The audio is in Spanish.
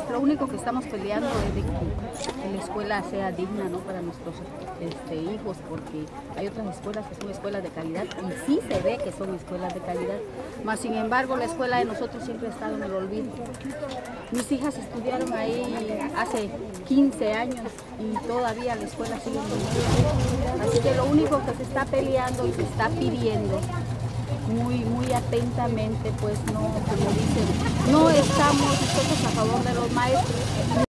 Lo único que estamos peleando es de que la escuela sea digna, ¿no?, para nuestros hijos, porque hay otras escuelas que son escuelas de calidad y sí se ve que son escuelas de calidad, mas sin embargo la escuela de nosotros siempre ha estado en el olvido. Mis hijas estudiaron ahí hace 15 años y todavía la escuela sigue en el olvido. Así que lo único que se está peleando y se está pidiendo muy atentamente, pues no, como dicen, no estamos nosotros a favor de los maestros.